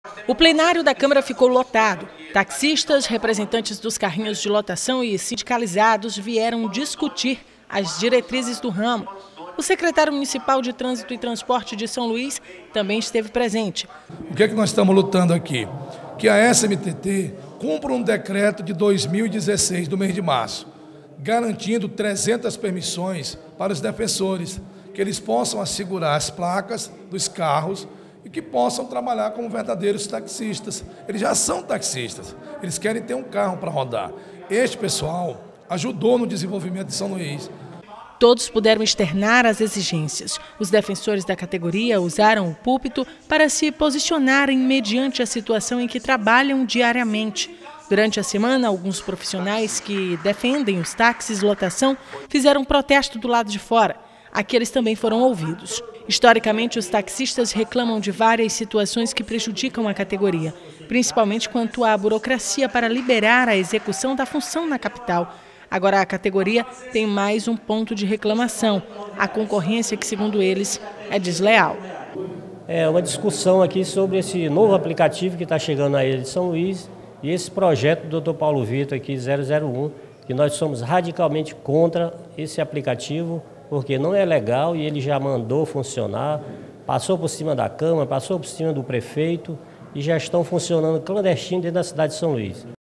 O plenário da Câmara ficou lotado. Taxistas, representantes dos carrinhos de lotação e sindicalizados vieram discutir as diretrizes do ramo. O secretário municipal de Trânsito e Transporte de São Luís também esteve presente. O que é que nós estamos lutando aqui? Que a SMTT cumpra um decreto de 2016, do mês de março, garantindo 300 permissões para os defensores, que eles possam assegurar as placas dos carros e que possam trabalhar como verdadeiros taxistas. Eles já são taxistas, eles querem ter um carro para rodar. Este pessoal ajudou no desenvolvimento de São Luís. Todos puderam externar as exigências. Os defensores da categoria usaram o púlpito para se posicionarem mediante a situação em que trabalham diariamente. Durante a semana, alguns profissionais que defendem os táxis lotação fizeram protesto do lado de fora. Aqui eles também foram ouvidos. Historicamente, os taxistas reclamam de várias situações que prejudicam a categoria, principalmente quanto à burocracia para liberar a execução da função na capital. Agora a categoria tem mais um ponto de reclamação, a concorrência que, segundo eles, é desleal. É uma discussão aqui sobre esse novo aplicativo que está chegando à ilha de São Luís e esse projeto do Dr. Paulo Vitor aqui 001, que nós somos radicalmente contra esse aplicativo, porque não é legal e ele já mandou funcionar, passou por cima da Câmara, passou por cima do prefeito e já estão funcionando clandestino dentro da cidade de São Luís.